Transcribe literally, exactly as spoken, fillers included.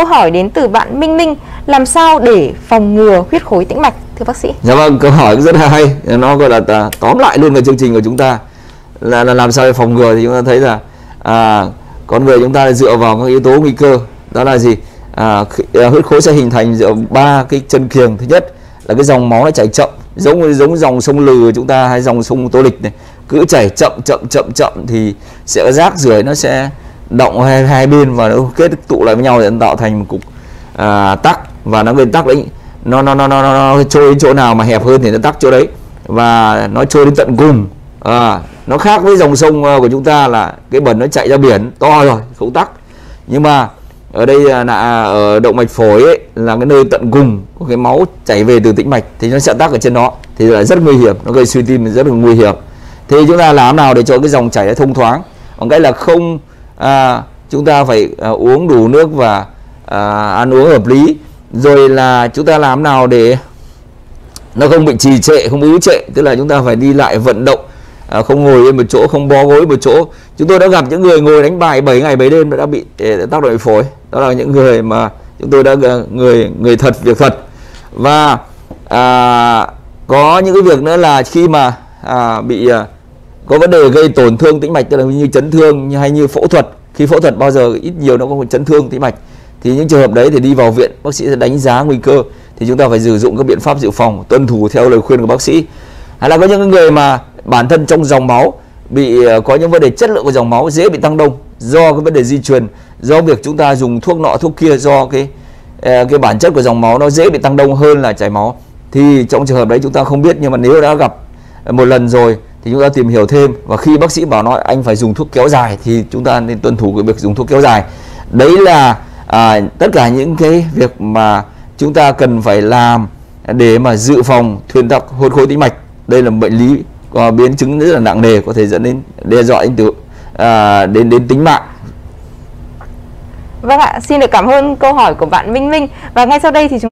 câu hỏi đến từ bạn Minh Minh, làm sao để phòng ngừa huyết khối tĩnh mạch thưa bác sĩ? Dạ vâng, câu hỏi rất là hay, nó gọi là tóm lại luôn cái chương trình của chúng ta là, là làm sao để phòng ngừa. Thì chúng ta thấy là à, con người chúng ta dựa vào các yếu tố nguy cơ, đó là gì? À, huyết khối sẽ hình thành dựa ba cái chân kiềng. Thứ nhất là cái dòng máu nó chảy chậm, giống giống dòng sông Lừ của chúng ta hay dòng sông Tô Lịch này, cứ chảy chậm chậm chậm chậm thì sẽ có rác rưởi nó sẽ động hai, hai bên và nó kết tụ lại với nhau để nó tạo thành một cục à, tắc, và nó gây tắc đấy, nó nó nó nó nó trôi đến chỗ nào mà hẹp hơn thì nó tắc chỗ đấy, và nó trôi đến tận cùng. À, nó khác với dòng sông của chúng ta là cái bẩn nó chạy ra biển to rồi không tắc, nhưng mà ở đây là ở động mạch phổi ấy, là cái nơi tận cùng của cái máu chảy về từ tĩnh mạch thì nó sẽ tắc ở trên đó thì là rất nguy hiểm, nó gây suy tim rất là nguy hiểm. Thì chúng ta làm nào để cho cái dòng chảy nó thông thoáng? Bằng cách là không à, chúng ta phải à, uống đủ nước và à, ăn uống hợp lý, rồi là chúng ta làm nào để nó không bị trì trệ, không ứ trệ, tức là chúng ta phải đi lại vận động, à, không ngồi yên một chỗ, không bó gối một chỗ. Chúng tôi đã gặp những người ngồi đánh bài bảy ngày bảy đêm đã bị tác động phổi, đó là những người mà chúng tôi đã người người thật việc thật. Và à, có những cái việc nữa là khi mà à, bị à, có vấn đề gây tổn thương tĩnh mạch, tức là như chấn thương hay như phẫu thuật, khi phẫu thuật bao giờ ít nhiều nó có một chấn thương tĩnh mạch, thì những trường hợp đấy thì đi vào viện, bác sĩ sẽ đánh giá nguy cơ, thì chúng ta phải sử dụng các biện pháp dự phòng, tuân thủ theo lời khuyên của bác sĩ. Hay là có những người mà bản thân trong dòng máu bị có những vấn đề chất lượng của dòng máu dễ bị tăng đông do cái vấn đề di truyền, do việc chúng ta dùng thuốc nọ thuốc kia, do cái cái bản chất của dòng máu nó dễ bị tăng đông hơn là chảy máu. Thì trong trường hợp đấy chúng ta không biết, nhưng mà nếu đã gặp một lần rồi thì chúng ta tìm hiểu thêm, và khi bác sĩ bảo nói anh phải dùng thuốc kéo dài thì chúng ta nên tuân thủ cái việc dùng thuốc kéo dài. Đấy là à, tất cả những cái việc mà chúng ta cần phải làm để mà dự phòng thuyên tắc huyết khối tĩnh mạch. Đây là một bệnh lý có biến chứng rất là nặng nề, có thể dẫn đến đe dọa đến từ à, đến đến tính mạng. Vâng ạ, xin được cảm ơn câu hỏi của bạn Minh Minh, và ngay sau đây thì chúng